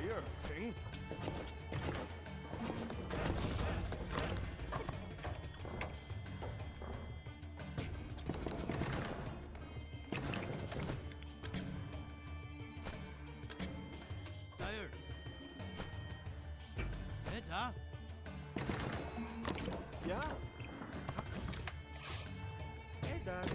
Here, Ting. Tired. Better. Yeah. Hey, Dad.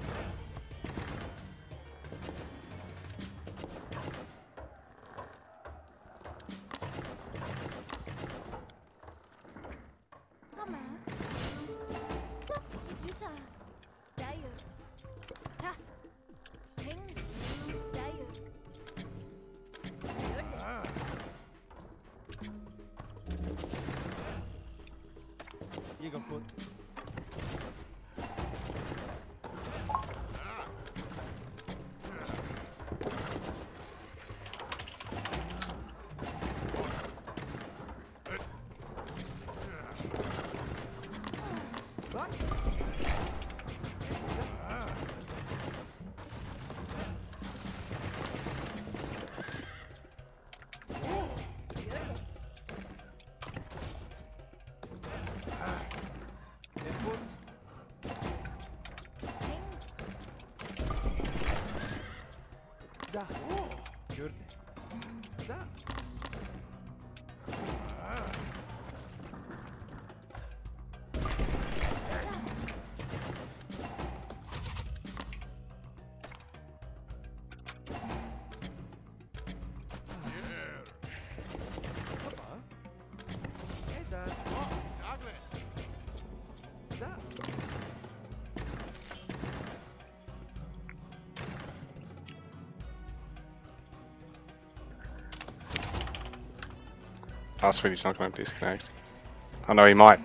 Mama. Juta. Dyer. Ha. Hing. Dyer. Ah. You can put. Da. Gjorde. Da. Papa? Hey, Dad. Da. Last week he's not going to disconnect. I know he might.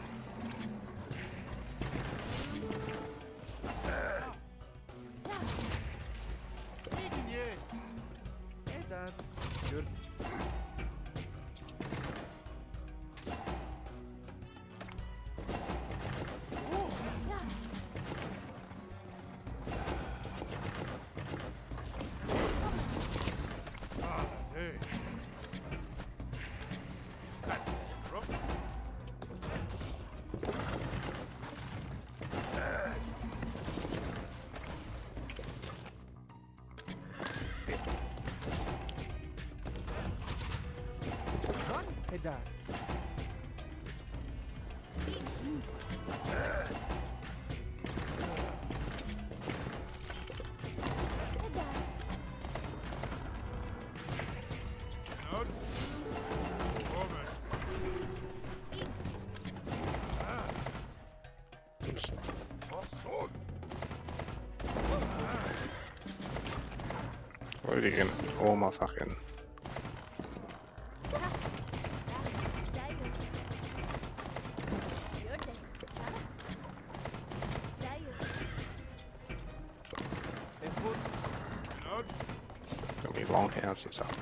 Hey, Dad. Gjorde. Hey, Dad. What are you gonna all my fucking gonna be long hands and stuff.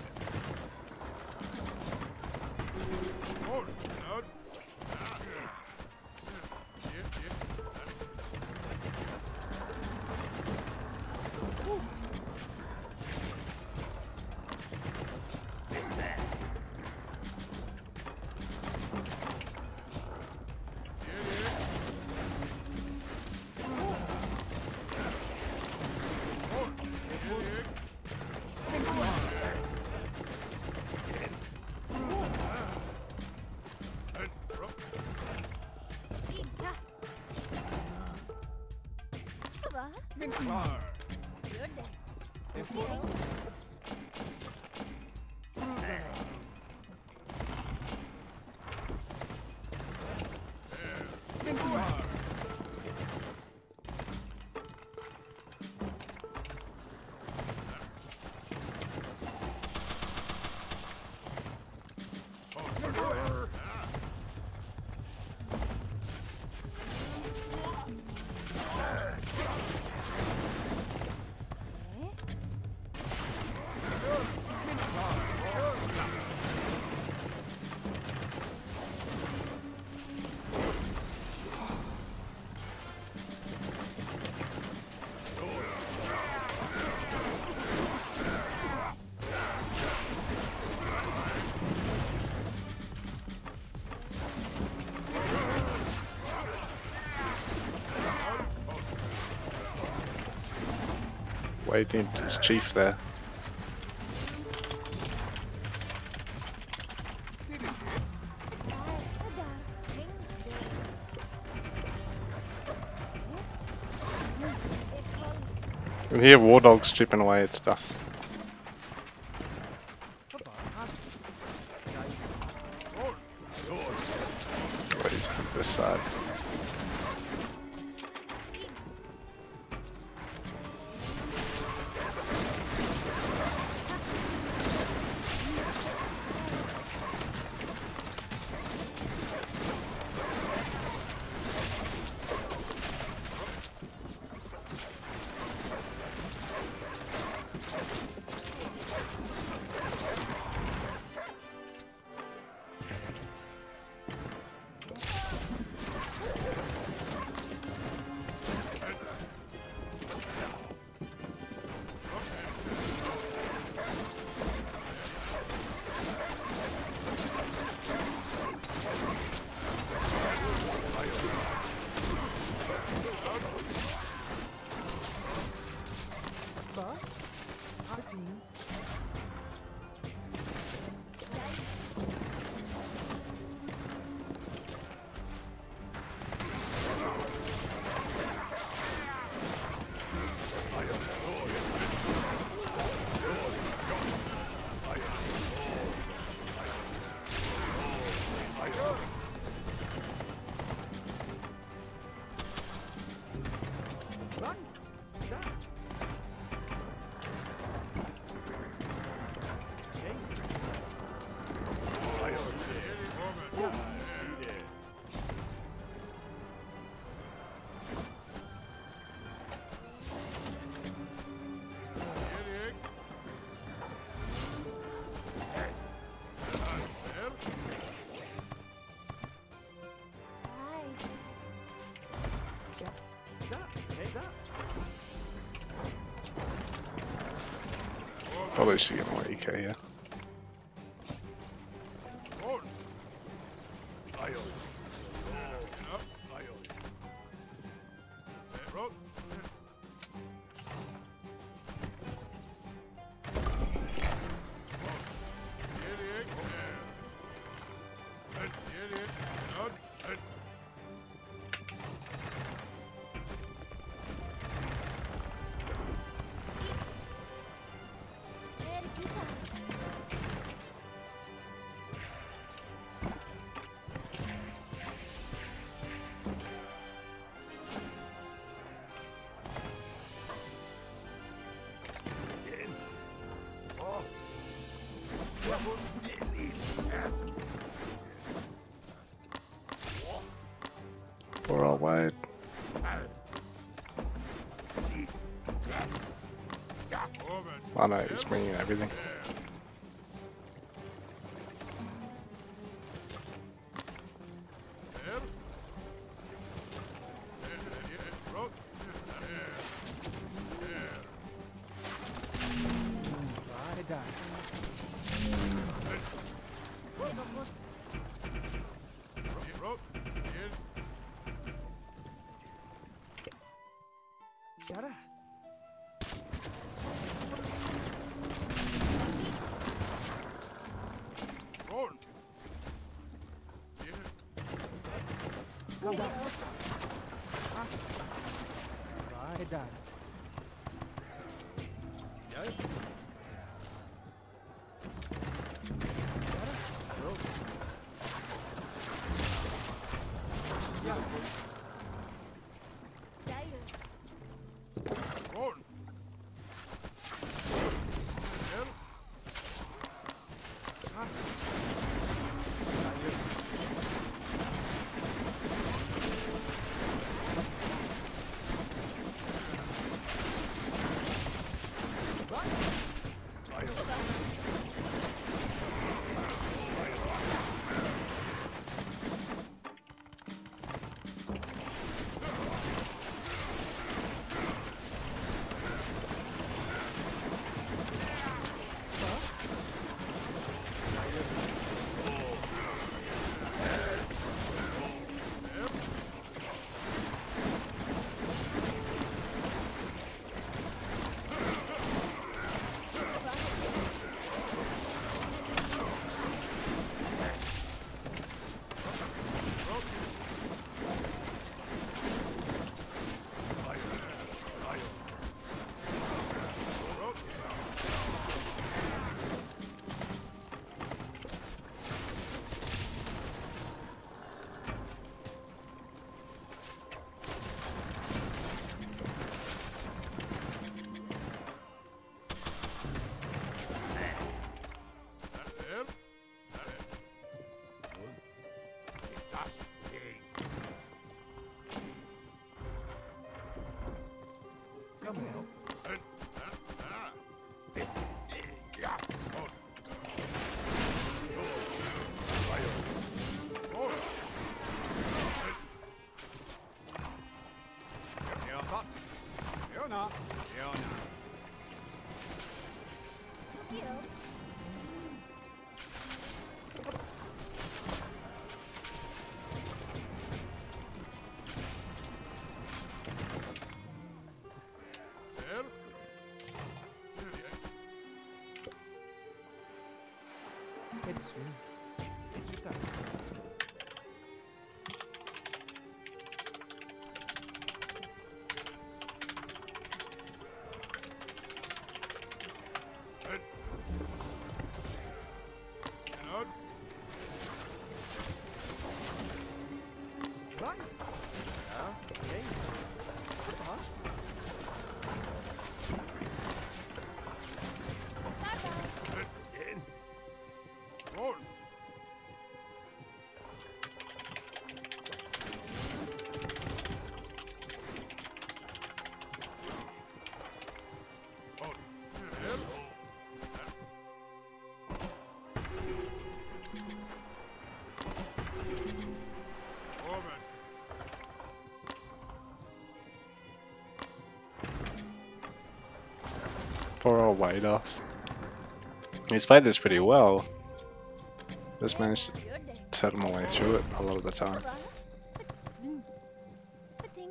waiting his chief there. You can hear war dogs chipping away at stuff. Wait, he's on this side. Probably should get more EK here. We're all wide. Oh no, he's bringing everything. Shara. Right. Yes. Right. Come out. Deal. Headswing. Executar. Vai. Ja, okay. Verrast. Poor old Wados. He's played this pretty well. Just managed to Your day. turtle my way through it a lot of the time. Thing.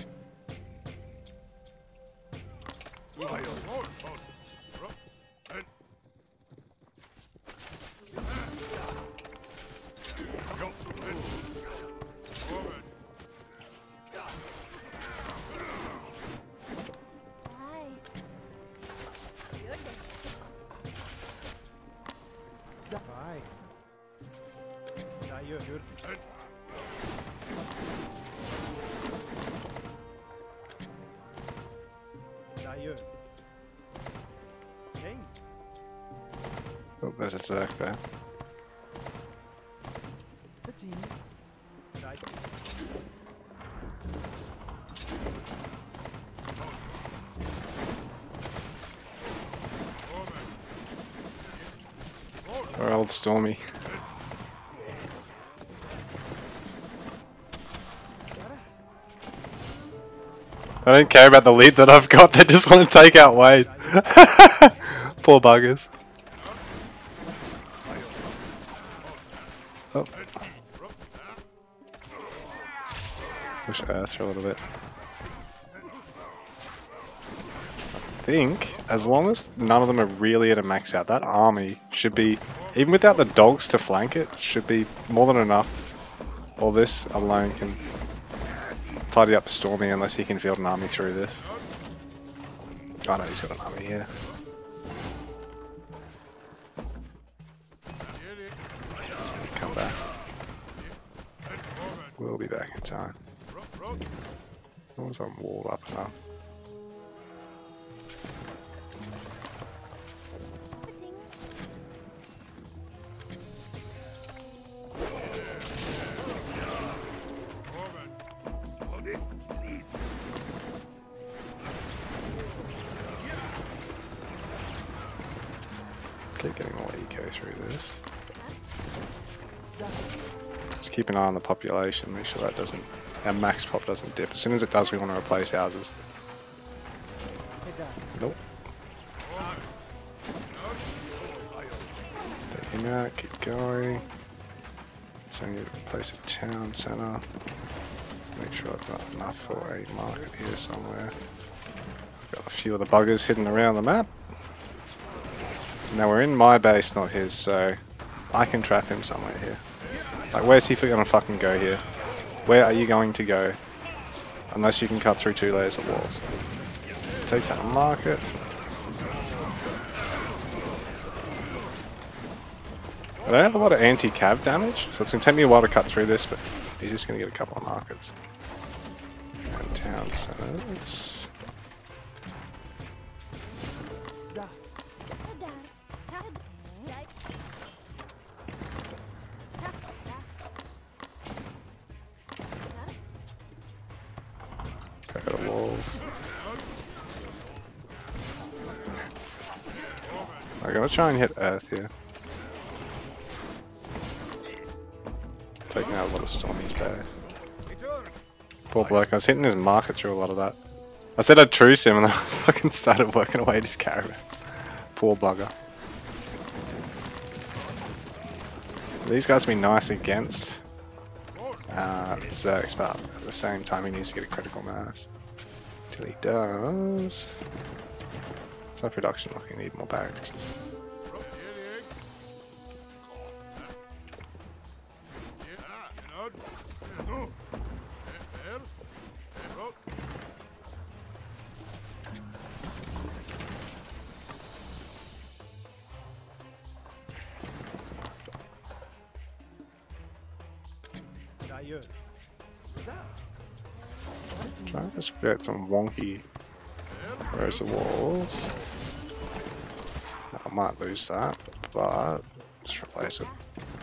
Bye. Your day. Vai. Daí, Jur. Daí. King. Oh, there's a Zerk there. The team. Daí. Or old Stormy. I don't care about the lead that I've got, they just want to take out Wade. Poor buggers. Oh. Push Earth for a little bit. I think, as long as none of them are really at a max out, that army should be, even without the dogs to flank it, should be more than enough. All this alone can tidy up Stormy unless he can field an army through this. Oh no, he's got an army here. Come back. We'll be back in time. As long as I'm walled up enough. Thing. Keep getting more eco through this. Just keep an eye on the population, make sure that doesn't, our max pop doesn't dip. As soon as it does, we want to replace houses. Head down. Nope. Take him out, keep going. So I need to place a town centre. Make sure I've got enough for a market here somewhere. Got a few of the buggers hidden around the map. Now we're in my base, not his, so I can trap him somewhere here. Like, where's he gonna fucking go here? Where are you going to go? Unless you can cut through 2 layers of walls. Takes out a market. I don't have a lot of anti-cav damage, so it's gonna take me a while to cut through this, but he's just gonna get a couple of markets. And town centers. Da. Head down. Tap. Right. Tap. Go to walls. I'm gonna try and hit Earth here. Taking out a lot of Stormy's base. Poor bloke, I was hitting his market through a lot of that. I said I'd truce him and then I fucking started working away at his caravans. Poor bugger. These guys will be nice against Zerx, but at the same time he needs to get a critical mass. Till he does. What's my production looking? Need more barracks. D'ailleurs. Da. Trying to create some wonky raise the walls. I might lose that, but just replace it.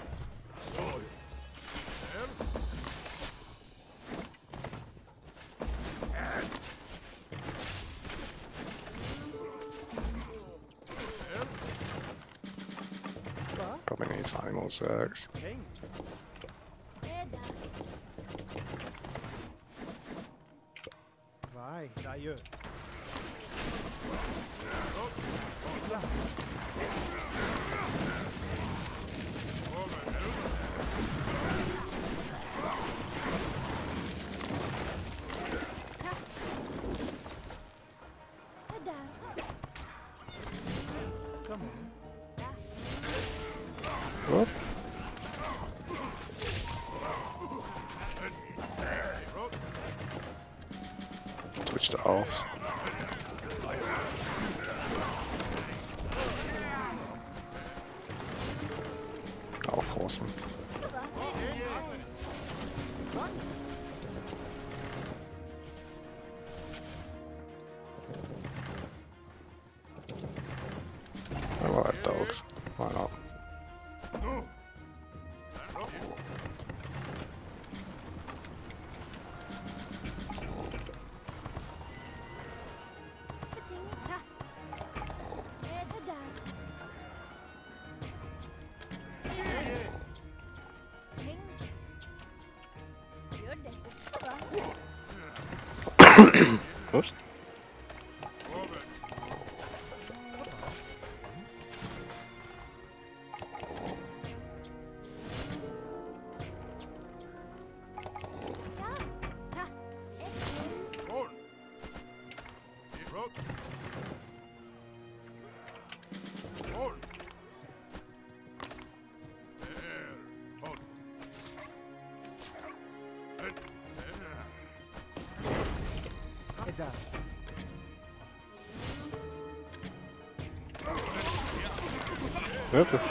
Probably need slightly more Zergs. King. Edda. Vai. D'ailleurs. Edda. Come on. Whoop. Switch to off. Off horseman. I like dogs. Why not? Oops. Edda. Yep.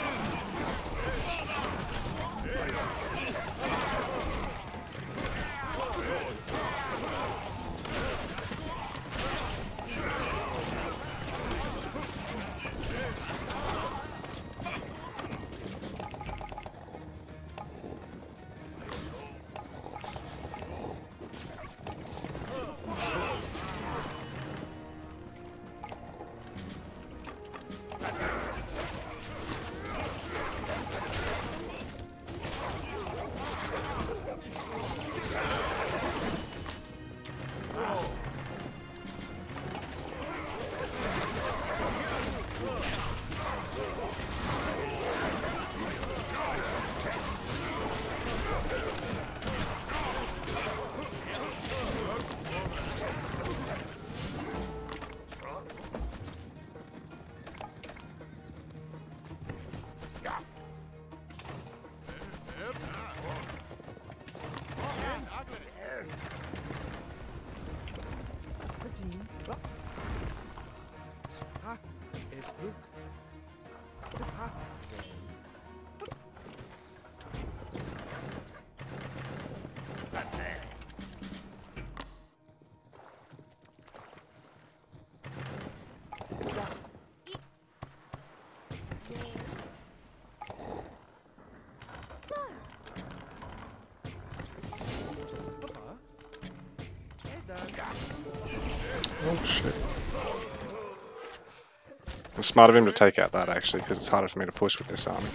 Oh shit. It's smart of him to take out that actually, because it's harder for me to push with this army.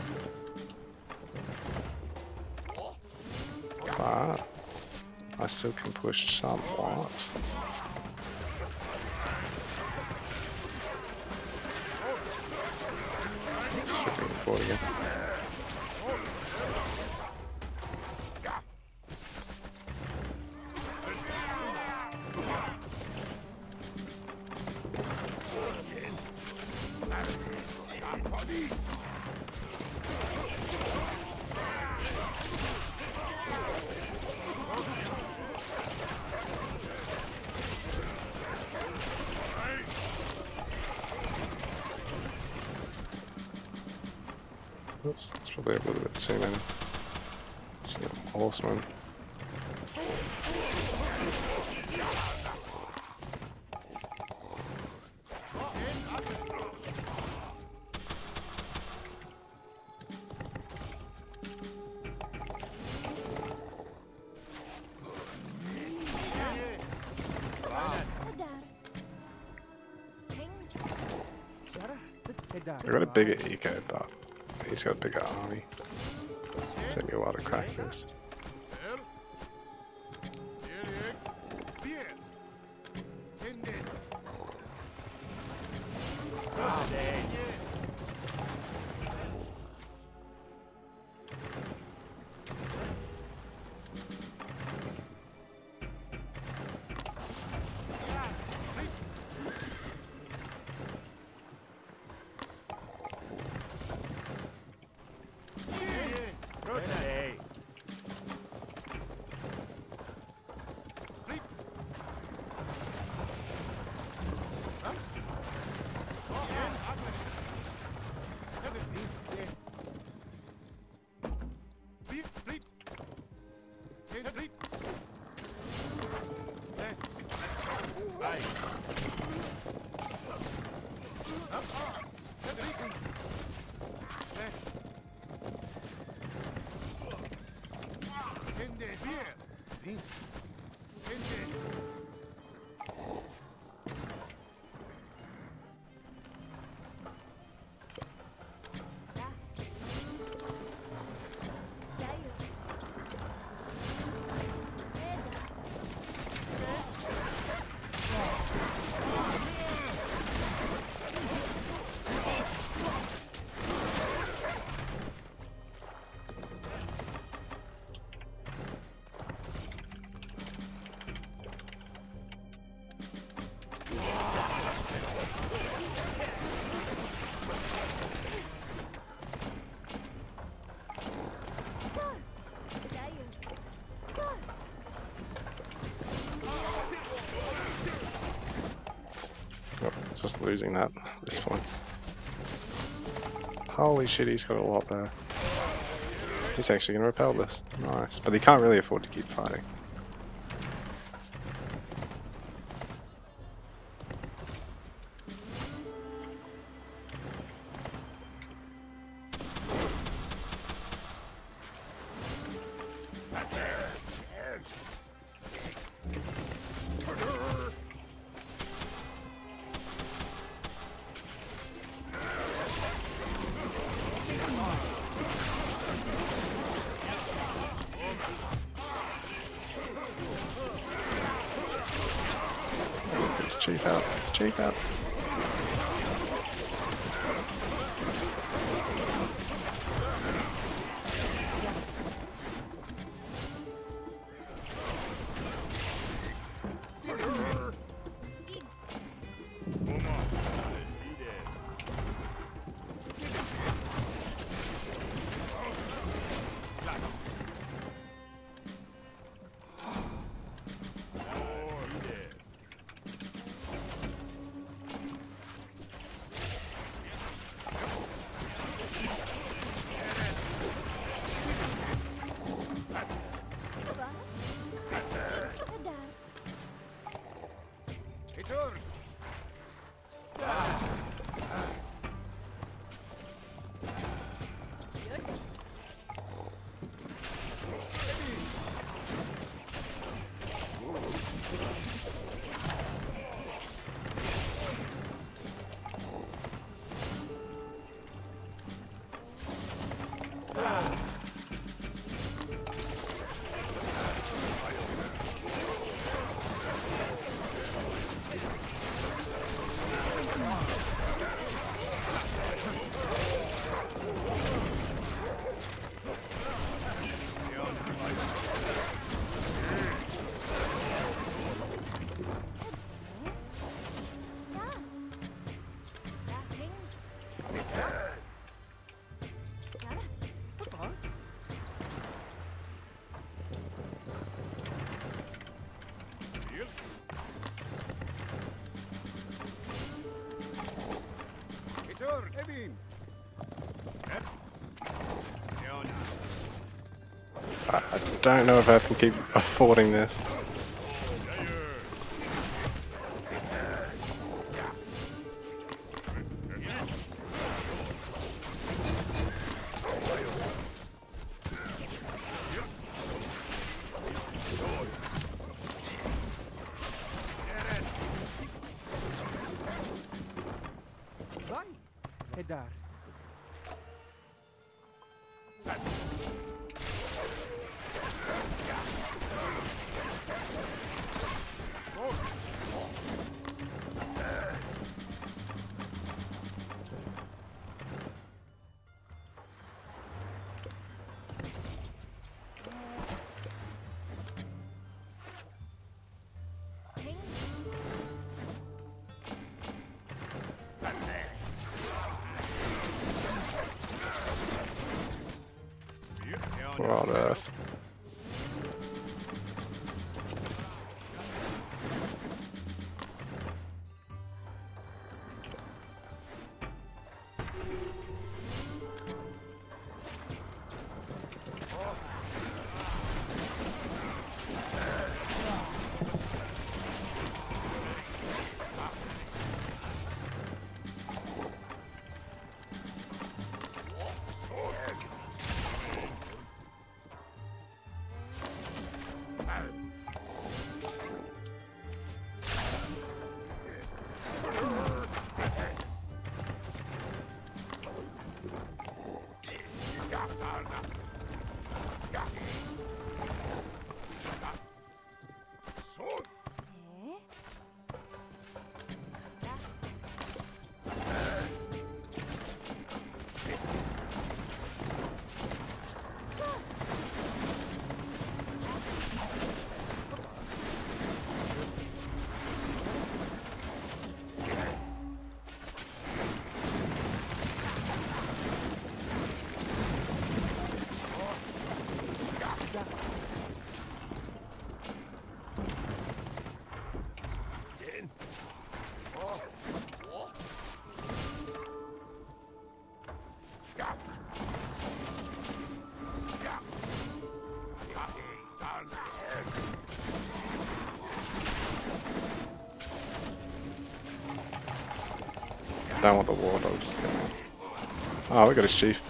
But I still can push somewhat. Stripping the board again. Oops, that's probably a little bit too many. Horseman. I got a bigger eco, but he's got a bigger army. Take me a while to crack this. Just losing that at this point. Holy shit, he's got a lot there. He's actually going to repel this. Nice. But he can't really afford to keep fighting. Chief out. It's Chief out. I don't know if I can keep affording this. Vai. E dar. What on earth? Don't want the war dogs. Oh, we got his chief.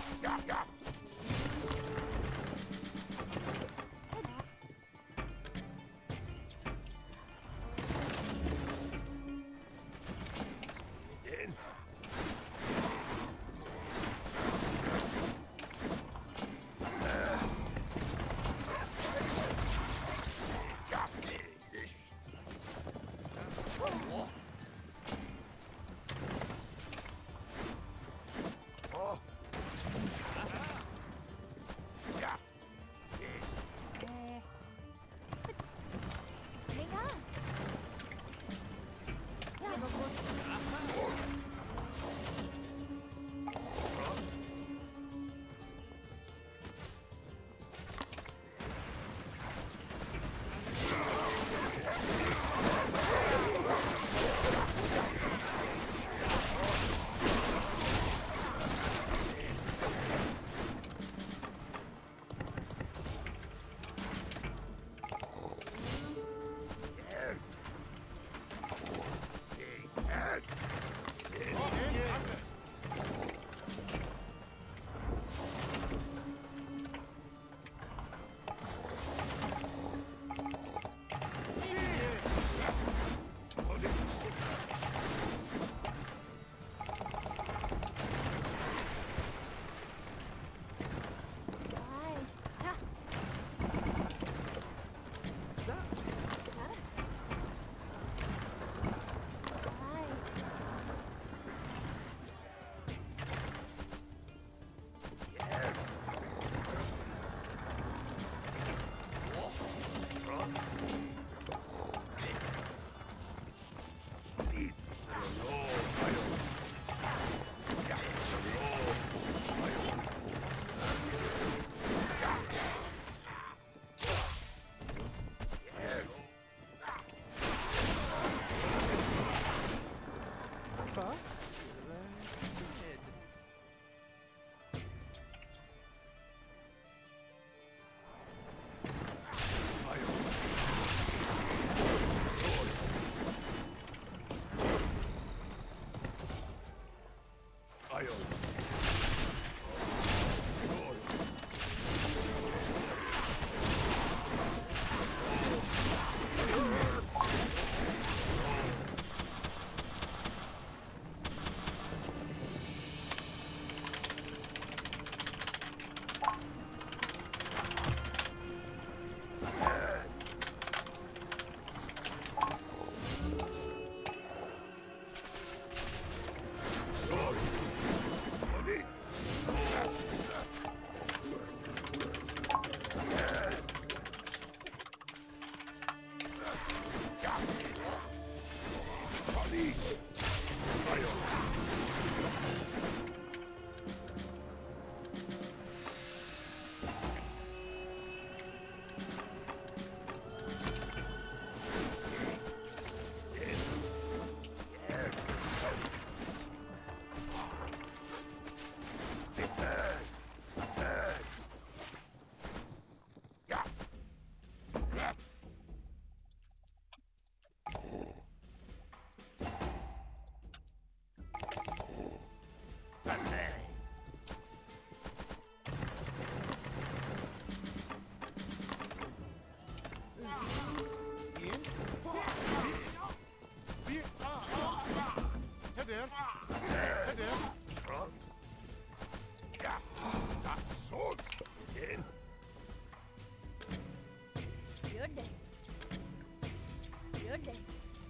You're dead. You're dead.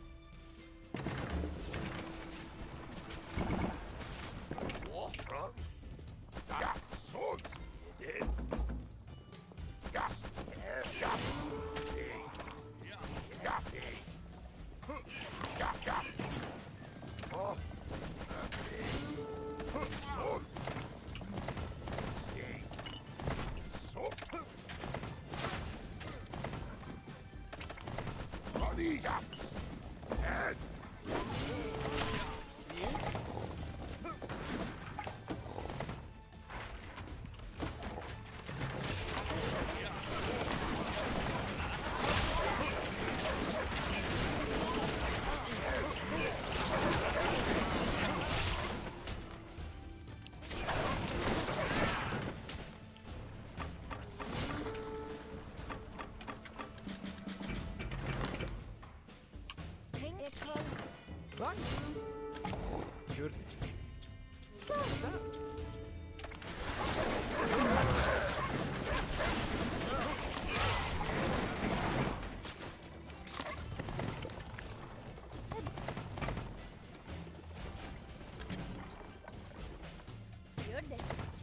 Right. You're dead. Stop. You're dead.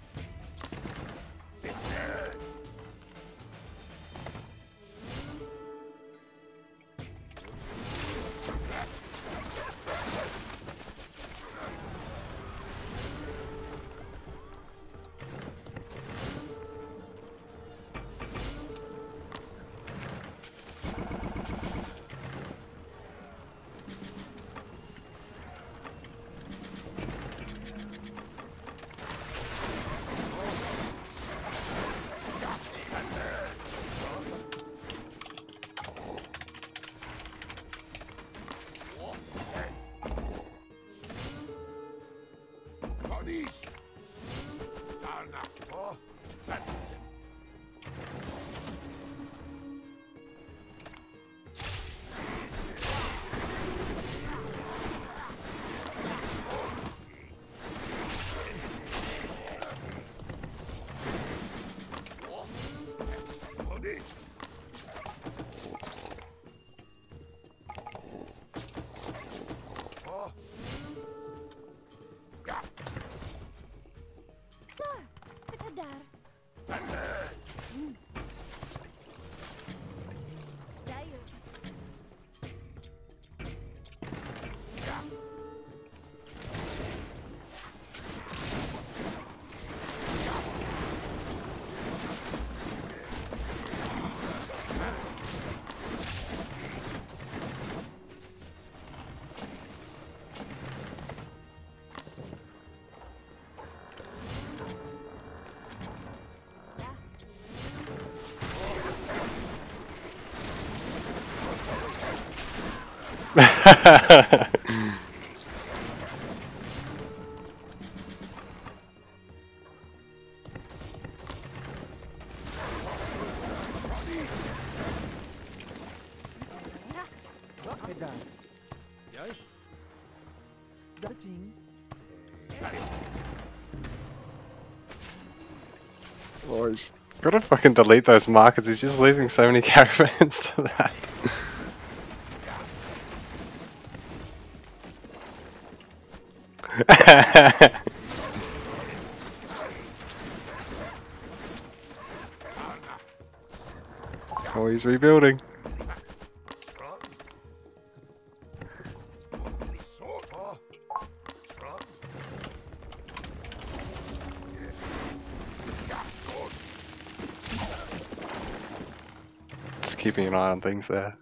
Edar. Dating. Well, he's gotta fucking delete those markers, he's just losing so many caravans to that. Oh, he's rebuilding. keeping an eye on things there.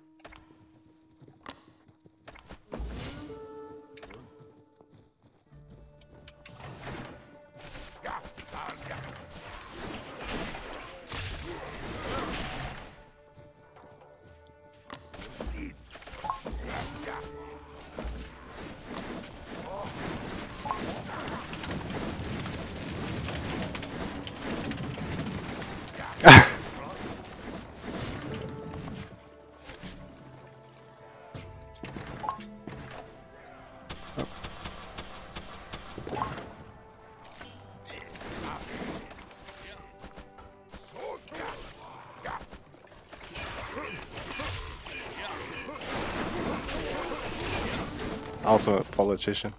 Ultimate politician.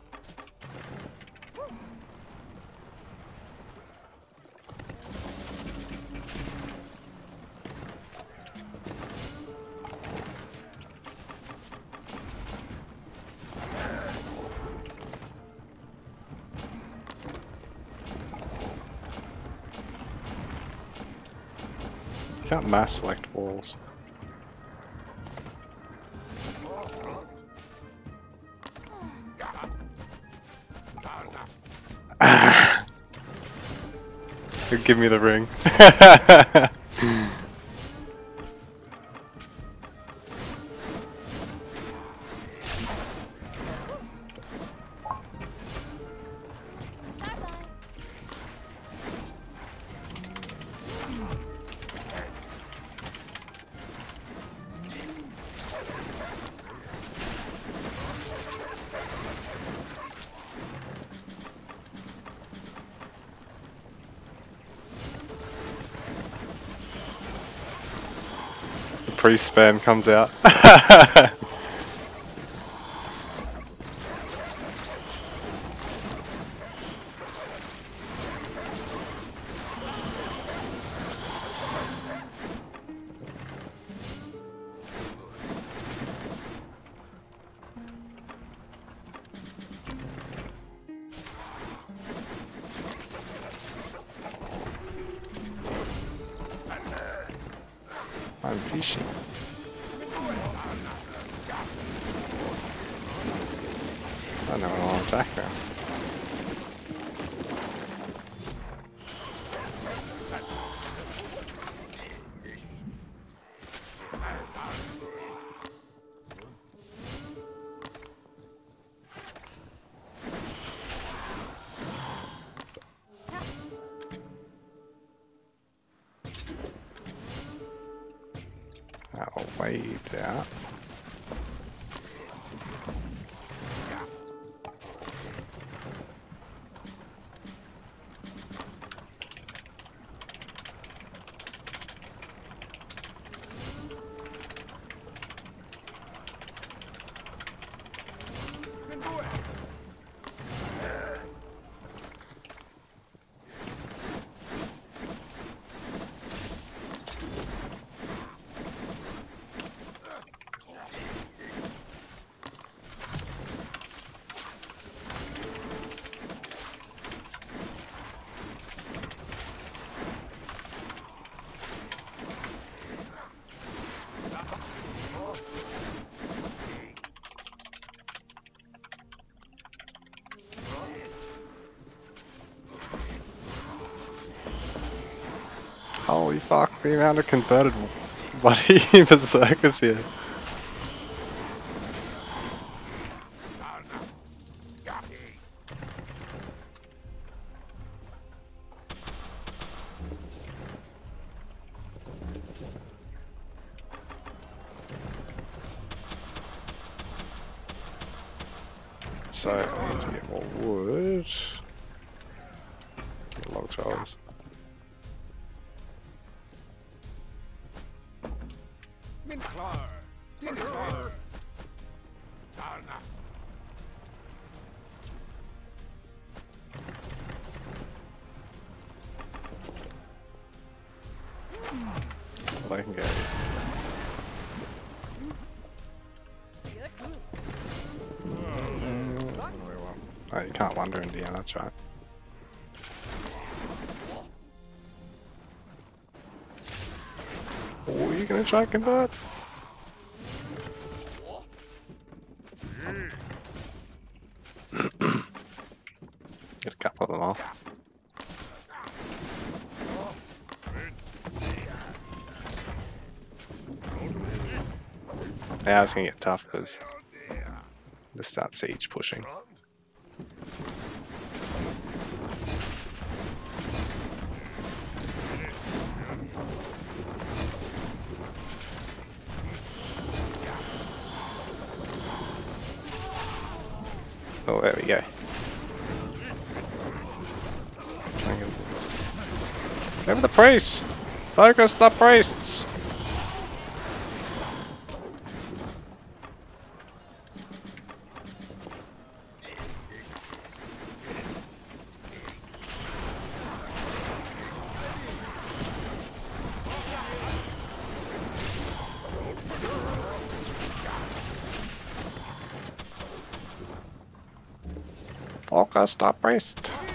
You can't mass select walls. Give me the ring. Priest spam comes out. I'm fishing. I know what I'll attack her. I'll wait out. Holy fuck, the amount of converted bloody berserkers here. So, I need to get more wood. Get log throwers. Well, I can get it. Oh, you can't wander in the end, that's right. Oh, you gonna try and convert? Get a couple of them off. Yeah, it's gonna get tough because they start siege pushing. Oh, there we go. Go for the priests! Focus the priests! Focus the priest!